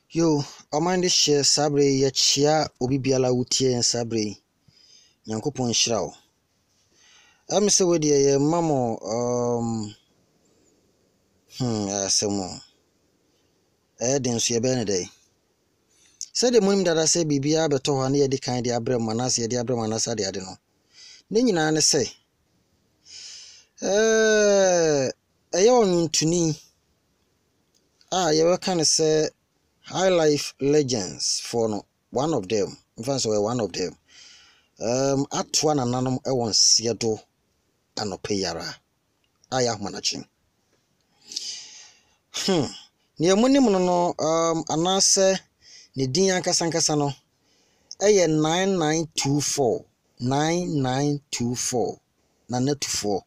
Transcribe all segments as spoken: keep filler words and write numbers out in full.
Yo, amande share sabre ya chia obi biala wutie sabre. Nyankopon hyira wo. Am se we de ye mamo um hmm asemo. Eh den so ye be ne dey. Se de monim dada se bibia beto ho na ye di kan de abrem manase ye di abrem manase de ade no. Ne nyina ne se eh eye onwuntuni ah ye we kan se High Life Legends for no one of them. In fact, so one of them. Um, atwa na nanom e won siedo anope yara aya manachin. Hmm. Ni emunim no no um anase ne din ankasa ankasa no eye nine nine two four nine nine two four na netufo.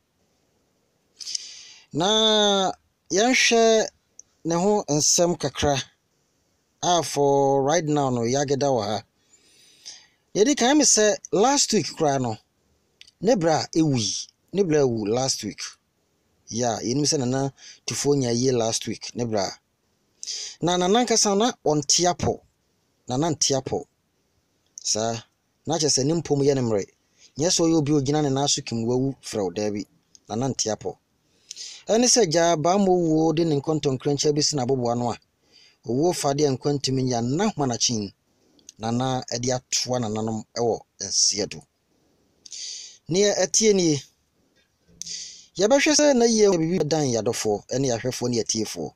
Na yanhwe ne ho ensem kakra ah for right now no yageda wa ha. Yedi kan me say last week kra no nebra ewi nebra ewu last week. Yeah, you say na tufonya ye last week nebra. Na na nankasa na on tiapo. Na na tiapo. Sa na che se nimpom ye nemre. Nye so ye obi ogina ne naso kimwawu frɛ dabi. Na na tiapo. Ene se ja ba mo wo de ne nkonton krancha bi sina bobo ano a. Owo fade enkwantimi ya na hwanachin. Na na ede atoa na nanom ewo ensiedo. Ne etie nie yabahwe se na ye bibi dan yadofo ene yahwefo ne yatiefo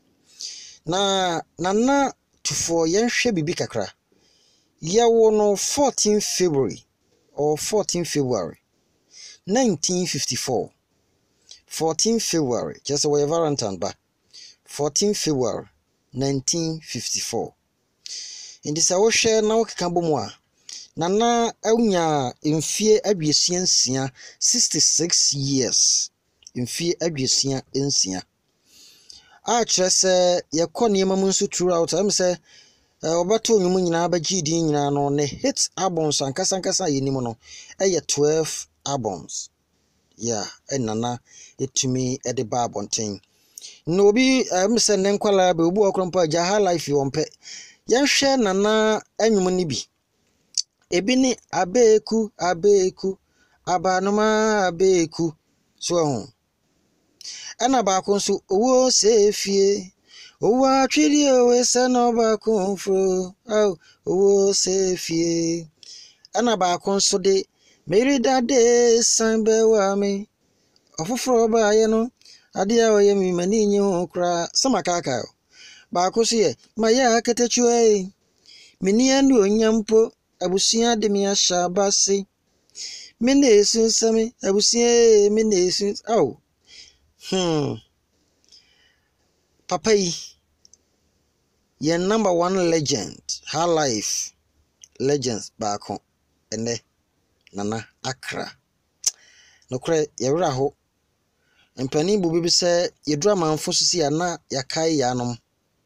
na nana tufo yenhwe bibi kakra yewo no fourteenth February or fourteenth February nineteen fifty-four fourteenth February just we Valentine ba fourteenth February nineteen fifty-four indi sa wo hwe na wo keka bomu a nana awunya mfie adwesiansia sixty-six years mfie adwesia ensia a kire se ye kɔ niema mu nso throughout am se obato nwum nyina ba gidi nyina no ne hit albums ankasa ankasa yenim no eye twelve albums yeah enana etumi ede ba abonten no bi am se ne nkwala be obu okrompa ja High Life yompe yenhwe nana anwum ni bi ebi ni abeku abeku abanuma abeku so ho ana ba ko nso owo sefie owo atwiri owe se no ba ko mfro oh owo sefie ana ba ko nso de merida de sanbe wa me ofoforo ba ye no ade a oye mi mani nyi ho kra samakaka ba ko so ye maya akatechu ai mini anu onyampo abusia de mi asha basi mine esun sami abusia mine esun oh hmm papa yi ye number one legend High Life Legends baako ene nana akra no kre ye wra ho empani bu bi se ye dura manfo sisi ya na yakai ya nom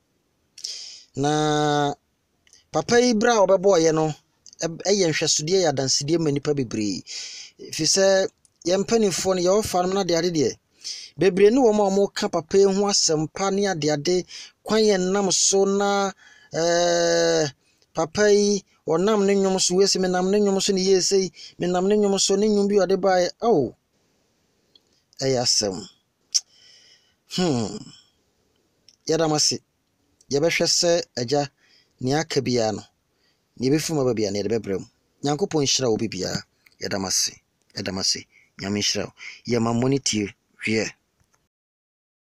na papa yi bra obebo ye no eye nhwesodie ya dansidie manipa bebre fi se ye mpanifo no ye ofa no na de ade de bebre ni wo ma mo ka papa yi ho asempa ne ade ade kwan ye nam so na eh papa yi onam ne nwom so wesi me nam ne nwom so ne yesei me nam ne nwom so ne nwom bi ode bae oh ayasem hmm yadamase ye behwe se agya ne aka bia no ne befuma ba bia ne de bebrem nyankopon hyira wo bibia yadamase yadamase nyame hyira ye ma monitie hwe